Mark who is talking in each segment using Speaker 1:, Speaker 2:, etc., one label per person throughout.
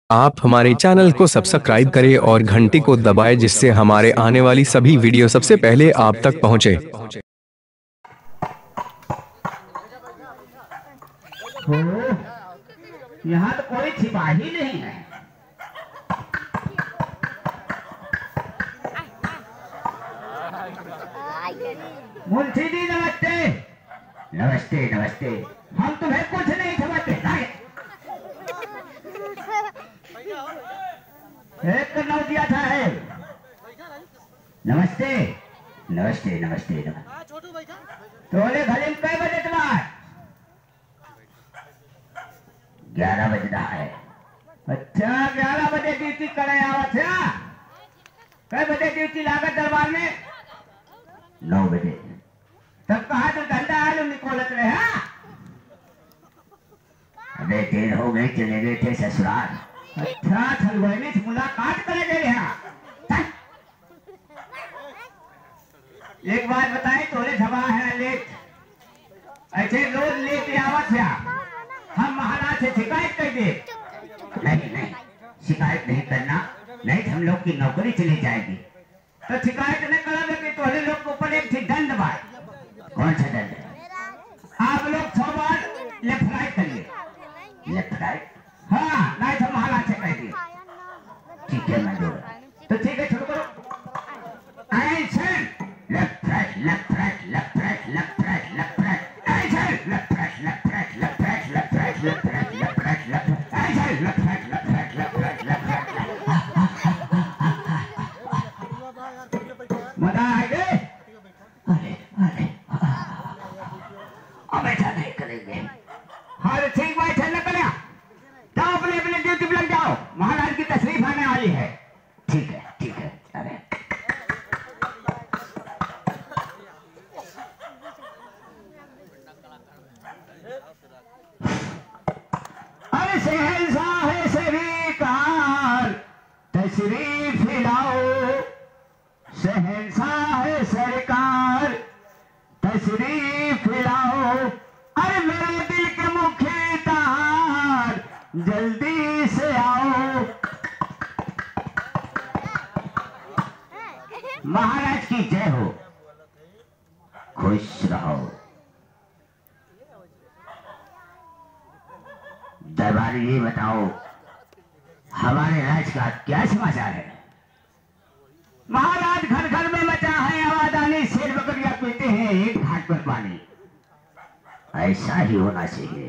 Speaker 1: आप हमारे चैनल को सब्सक्राइब करें और घंटी को दबाएं जिससे हमारे आने वाली सभी वीडियो सबसे पहले आप तक पहुंचे।
Speaker 2: यहाँ तो कोई सिपाही नहीं है। मुंशी जी नमस्ते। नमस्ते नमस्ते। हम तुम्हें कुछ नहीं समझते। एक कन्नौज दिया था है। नमस्ते नमस्ते नमस्ते तोले भले कई बजे तुम्हार 11 बज रहा है। अच्छा 11 बजे ड्यूटी करे आवत है। कई बजे ड्यूटी लागत दरबार में 9 बजे। तब कहा तो धंधा आलू निकोलत रहे। अबे देर हो गई चले गए थे ससुराल। अच्छा छलवैनी से मुलाकात करे गए हैं। एक बात बताए तोले सभा है लेट ऐसे रोज लेट आवत है। हम महाराज से शिकायत कर दे। नहीं नहीं शिकायत नहीं करना नहीं तो हम लोग की नौकरी चली जाएगी। तो शिकायत नहीं करा कि तोले लोग के ऊपर एक दंड बार। कौन सा दंड? आप लोग 6 बार लेफ्ट राइट करिए। लेफ्ट राइट हाँ नहीं तो महाराज से कह दिए। ठीक है मैं तो ठीक है शुरू करो। Left right left right left right left right left right left right left right left right left right left right left right left right left right left right left right left right. मजा आ गए? अरे अरे अब ऐसा नहीं करेंगे। हर ठीक भाई ठंडा करें। जाओ अपने अपने ड्यूटी पे लग जाओ। महाराज की तशरीफ आने वाली है। ठीक है ठीक है। अरे अरे शहंशाह सरकार तशरीफ लाओ। शहंशाह सरकार तशरीफ लाओ। अरे मेरे दिल के मुखी तार जल्दी से आओ। महाराज की जय हो। खुश रहो। दरबारी ये बताओ हमारे राज का क्या समाचार है? महाराज घर घर में मचा है आवादानी। शेर बकरियां पीते हैं एक घाट पर पानी। ऐसा ही होना चाहिए।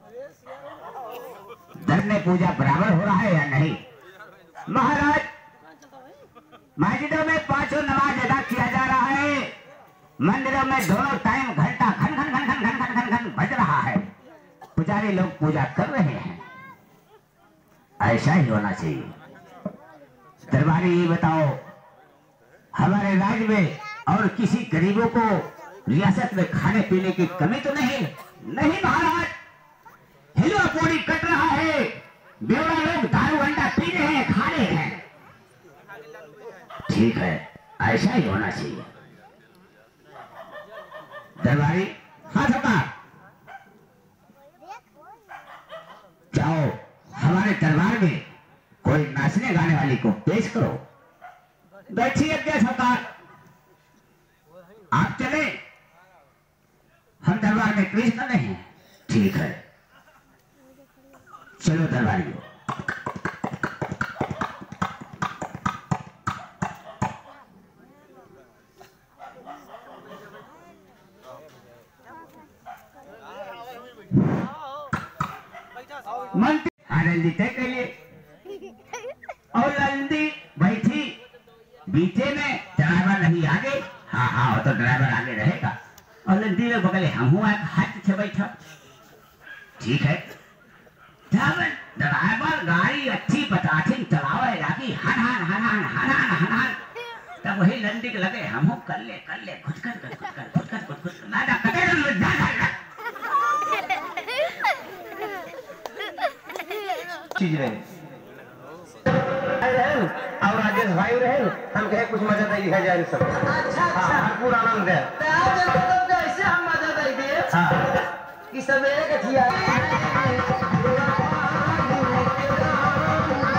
Speaker 2: धर्म में पूजा बराबर हो रहा है या नहीं? महाराज मस्जिदों में 5 नमाज अदा किया जा रहा है। मंदिरों में दोनों टाइम घंटा खन खन खन खन खन खन खन बज रहा है। पुजारी लोग पूजा कर रहे हैं। ऐसा ही होना चाहिए। दरबारी ये बताओ हमारे राज्य में और किसी गरीबों को रियासत में खाने पीने की कमी तो नहीं? नहीं महाराज हिलवा पूरी कट रहा है। बेवड़ा लोग दारू अंडा पी रहे हैं खा रहे हैं। ठीक है ऐसा ही होना चाहिए। दरबारी हाथ हटा जाओ हमारे दरबार में कोई नाचने गाने वाली को पेश करो। बैठिए क्या सरकार आप चले। हम दरबार में कृष्ण नहीं है। ठीक है चलो दरबारियों। मंत्री आनंदी तय करिए और लंदी बैठी बीचे में। ड्राइवर नहीं आगे। हाँ हाँ तो ड्राइवर आगे रहेगा और लंदी में बगले हम हुआ हाथ से बैठा। ठीक है ड्राइवर गाड़ी अच्छी पटाखी चलावे लागी हन हन हन हन हन हन हन हन। तब वही लंदी के लगे हम कर ले खुद कर ना चीज रहे और राजेश भाई रहे। हम कहे कुछ मजा दे दिखा जाए सब। अच्छा भरपूर आनंद है। कैसे हम मजा दे दिए कि सवेरे के थिया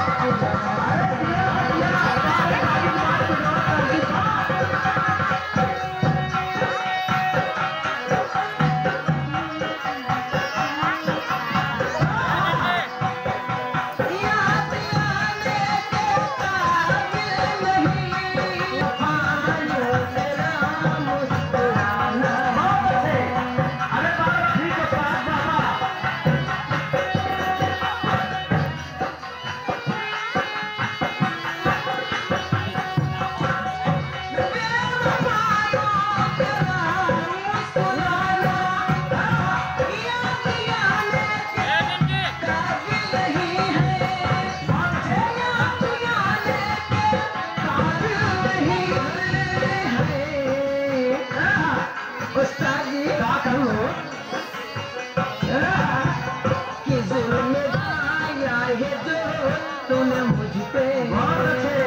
Speaker 2: तूने मुझ पे। बहुत अच्छे।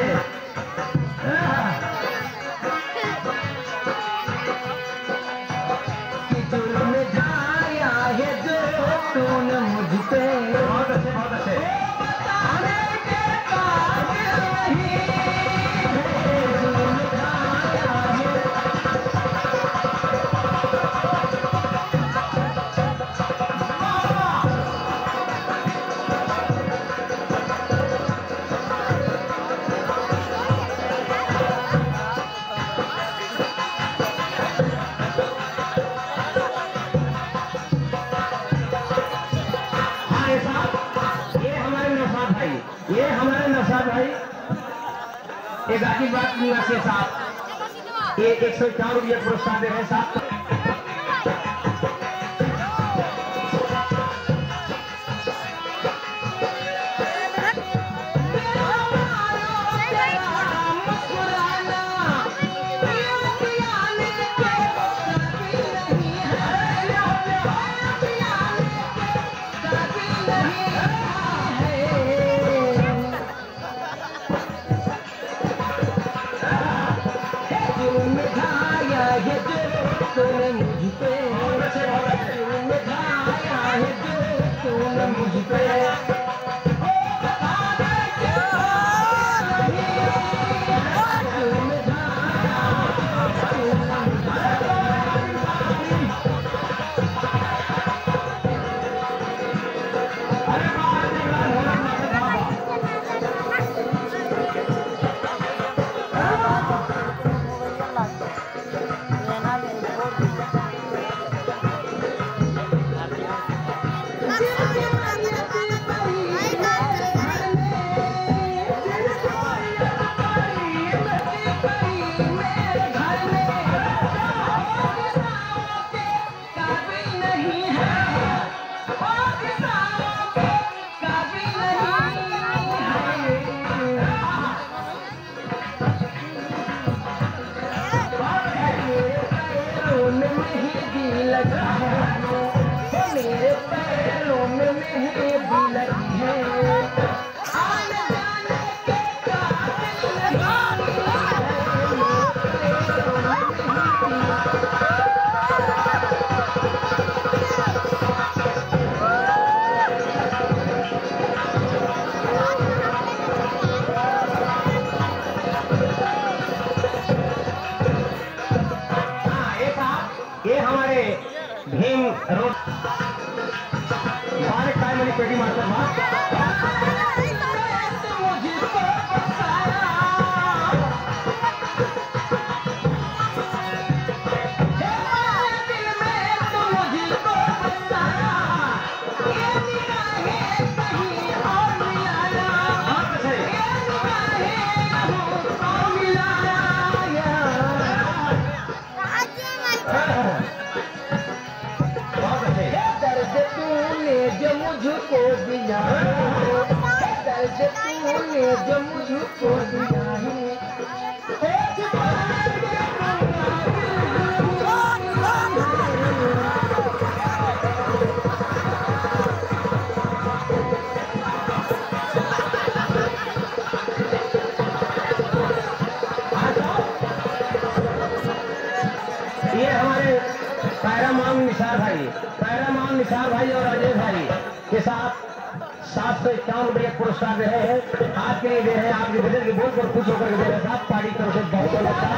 Speaker 2: कि जुल्म ढाया है जो तूने मुझ पे। बहुत अच्छे, बहुत अच्छे। बताने के काबिल नहीं है, जुल्म ढाया है। ये हमारे नौशाद भाई, ये गाजीपुर निवासी साहब, ये 151 रुपये पुरस्कार दे रहे हैं साहब। तूने मुझ पे, तूने ढाया है जो तूने मुझ पे। मेरे पैरों में मेहंदी लगी है, आने जाने के काबिल नहीं है। ये हमारे भीम रोड बारे टाइम वाली पेटी मास्टर जो मुझको दिया, दर्द तूने जो मुझको दिया है। ये हमारे पैरामाम निसार भाई और अजय भाई के साथ 751 रुपये पुरस्कार दे रहे हैं। आज के लिए दे रहे हैं, आपके बजट के बोल पर खुश होकर दे रहे हैं साहब। पार्टी तरफ से बहुत बहुत